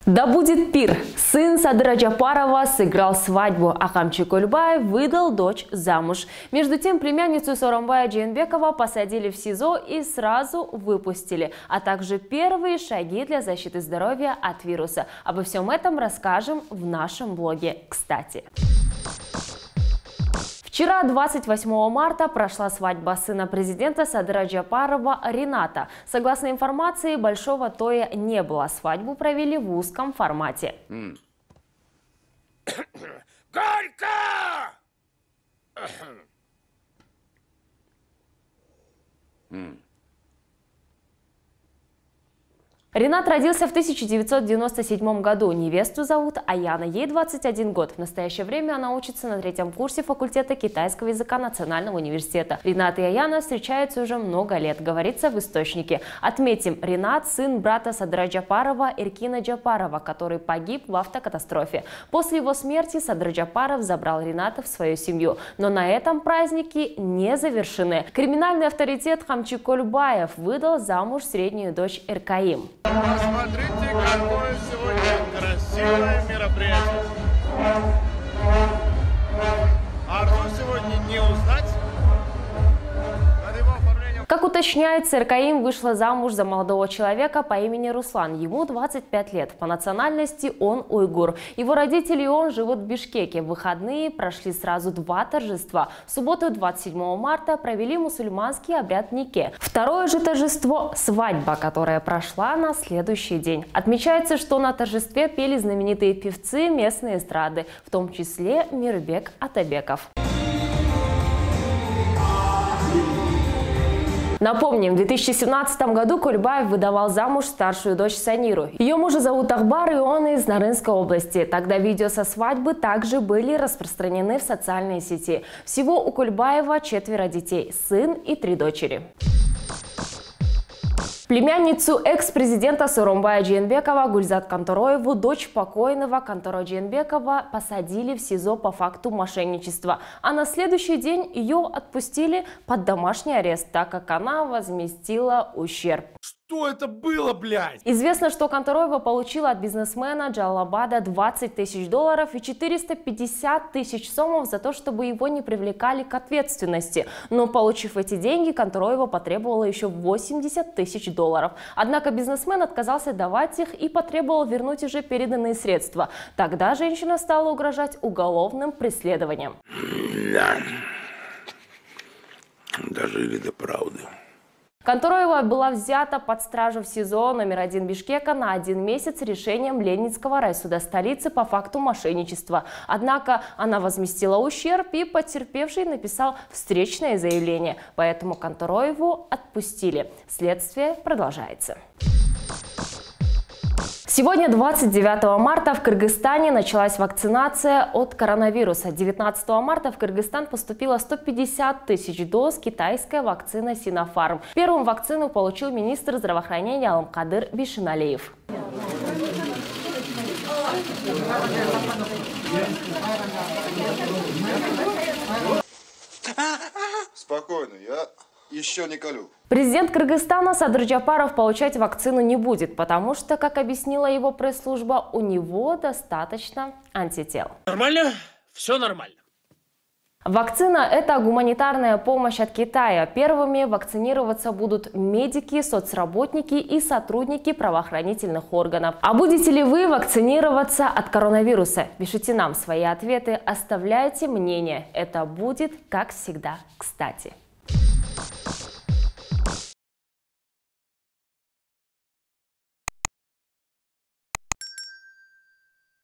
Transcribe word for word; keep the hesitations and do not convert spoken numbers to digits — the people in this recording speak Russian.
Да будет пир! Сын Садыра Джапарова сыграл свадьбу, а Камчик Кульбаев выдал дочь замуж. Между тем, племянницу Сооронбая Жээнбекова посадили в СИЗО и сразу выпустили, а также первые шаги для защиты здоровья от вируса. Обо всем этом расскажем в нашем блоге «Кстати». Вчера, двадцать восьмого марта, прошла свадьба сына президента Садыра Джапарова Рината. Согласно информации, большого тоя не было. Свадьбу провели в узком формате. Mm. Горько! mm. Ринат родился в тысяча девятьсот девяносто седьмом году. Невесту зовут Аяна, ей двадцать один год. В настоящее время она учится на третьем курсе факультета китайского языка Национального университета. Ринат и Аяна встречаются уже много лет, говорится в источнике. Отметим, Ринат – сын брата Садыра Джапарова Эркина Джапарова, который погиб в автокатастрофе. После его смерти Садыр Джапаров забрал Рината в свою семью. Но на этом праздники не завершены. Криминальный авторитет Камчик Кульбаев выдал замуж среднюю дочь Эркаим. Посмотрите, какое сегодня красивое мероприятие. А кто сегодня не узнать? Как уточняется, Эркаим вышла замуж за молодого человека по имени Руслан. Ему двадцать пять лет. По национальности он уйгур. Его родители и он живут в Бишкеке. В выходные прошли сразу два торжества. В субботу, двадцать седьмого марта, провели мусульманский обряд нике. Второе же торжество – свадьба, которая прошла на следующий день. Отмечается, что на торжестве пели знаменитые певцы местной эстрады, в том числе Мирбек Атабеков. Напомним, в две тысячи семнадцатом году Кульбаев выдавал замуж старшую дочь Саниру. Ее мужа зовут Ахбар, и он из Нарынской области. Тогда видео со свадьбы также были распространены в социальные сети. Всего у Кульбаева четверо детей, сын и три дочери. Племянницу экс-президента Сооронбая Жээнбекова Гульзат Кантороеву, дочь покойного Кантора Жээнбекова, посадили в СИЗО по факту мошенничества. А на следующий день ее отпустили под домашний арест, так как она возместила ущерб. Что это было, блядь? Известно, что Кантороева получила от бизнесмена Джалалабада двадцать тысяч долларов и четыреста пятьдесят тысяч сомов за то, чтобы его не привлекали к ответственности. Но, получив эти деньги, Кантороева потребовала еще восемьдесят тысяч долларов. Однако бизнесмен отказался давать их и потребовал вернуть уже переданные средства. Тогда женщина стала угрожать уголовным преследованием. Да. Дожили до правды. Кантороева была взята под стражу в СИЗО номер один Бишкека на один месяц решением Ленинского райсуда столицы по факту мошенничества. Однако она возместила ущерб, и потерпевший написал встречное заявление. Поэтому Кантороеву отпустили. Следствие продолжается. Сегодня, двадцать девятого марта, в Кыргызстане началась вакцинация от коронавируса. девятнадцатого марта в Кыргызстан поступило сто пятьдесят тысяч доз китайской вакцины Синофарм. Первым вакцину получил министр здравоохранения Алмкадыр Бишиналиев. Спокойно, я еще не колю. Президент Кыргызстана Садыр Джапаров получать вакцину не будет, потому что, как объяснила его пресс-служба, у него достаточно антител. Нормально? Все нормально. Вакцина – это гуманитарная помощь от Китая. Первыми вакцинироваться будут медики, соцработники и сотрудники правоохранительных органов. А будете ли вы вакцинироваться от коронавируса? Пишите нам свои ответы, оставляйте мнение. Это будет, как всегда, кстати.